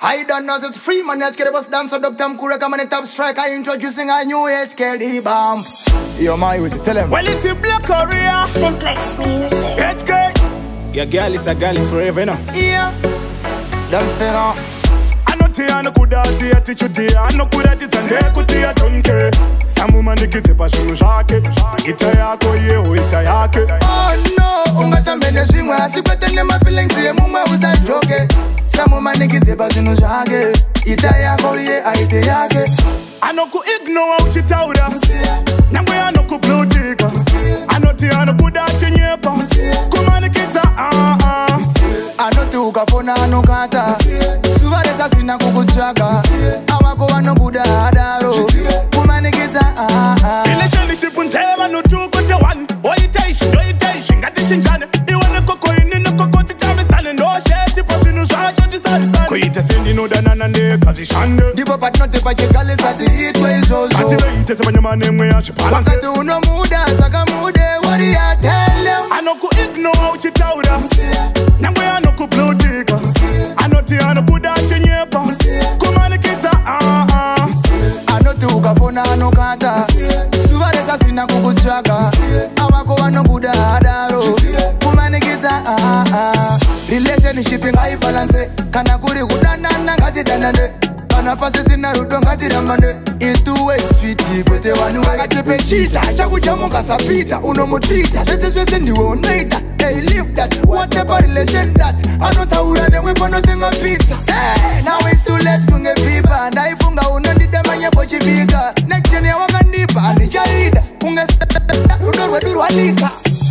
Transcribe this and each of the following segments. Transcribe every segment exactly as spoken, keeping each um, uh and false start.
I don't know, it's Freeman, H K, the boss dancer, Doctor Mkura, come on the top striker, introducing a new H K, the bomb. Yo, my with it, tell him. Well, it's a black Korea. Simplex Music. H K. Your girl is a girl is forever, you know. Yeah. Don't feel no. I know Tia no kuda si ati chuti. I know kuda ti tande kuti ya tonke. Samu mandikize pa shunu shake. Ita yako ye o ita yake. Oh no, ungata mbele shimwe. Asipete ma feelings ye mumwe uza joke. Samu mandikize pa shunu shake. Ita yako ye a ita yake. I know ku ignore uchitaura. Nangwe I know ku blue tick. I know Tia no kuda chenyepa. Kumanikita ah ah. I know tu ukafona no kata. Suvareza sina kukustraga. Awako wano buda adaro. Kumanikita ah ah. Relationship untema no two kote one. Oyitation, oyitation, ngati chinjane. Iwane koko ini no koko titame tane. No sheti poti no shacho tisari sane. Koyite sendi no danana ne kazi shande. Dipo patnote pa chekale sati itwe izozo. Ati lo ite se banyamane mwe ya shipala. Wakati uno muda saka mude. What do ya tell them? I know ku ignore uchitaura. Nangwe I know ku blue tick. I know Tia no kuda chenyepa. Kumanikita ah ah. I know tu ukafona no kata. Suvareza sina kukustraga. Awako wano buda adaro. Kumanikita ah ah. Relationship ngai balance. Kana kuri kudanana ngati danane. Kana pasi sina rudo ngati ramane. In two way street kwete wanu ngati pechita. Chaku chamunga sapita uno mutita. This is where ndiwe unaita. Hey, leave that, whatever relation that. I don't know who we for nothing on pizza. Hey, now it's too late to get people. And I funga unandida manya pochi vika. Next gen ya wakandipa, ni jaida. Unge rudo wedu walika.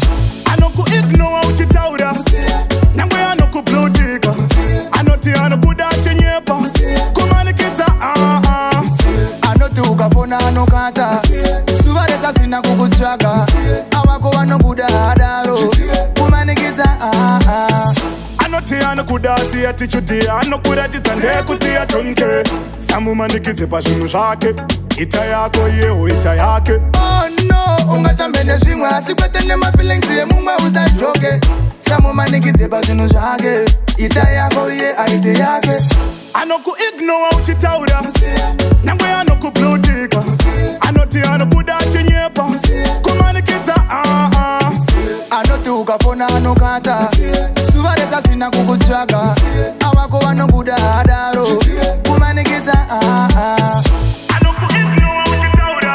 I know ku ignore uchitaura. Nangwe I know ku blue tick. I know Tia no kuda chenyepa. Kumanikita ah ah. I know tu ukafona no kata. Suvareza sina kukustraga. Awako wano buda adaro. Kumanikita ah ah. I know Tia no kuda si ati chuti. I know kuda ti tande kuti ya tonke. Samu mandikize pa shunu shake. Ita yako ye o ita yake. Oh no, ungata mbele shimwe. Asipete ma feelings ye mumwe uza joke. Samu mandikize pa shunu shake. Ita yako ye a ita yake. I know ku ignore uchitaura. Nangwe I know ku blue tick. I know Tia no kuda chenyepa. Kumanikita ah ah. I know tu ukafona no kata. Suvareza sina kukustraga. Awako wano buda adaro. Kumanikita ah ah. I know ku ignore uchitaura.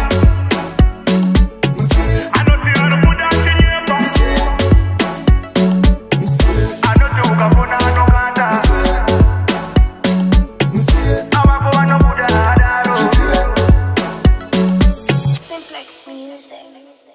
I know Tia no kuda chenyepa. I know tu ukafona no kata. Awako wano buda adaro. Simplex Music.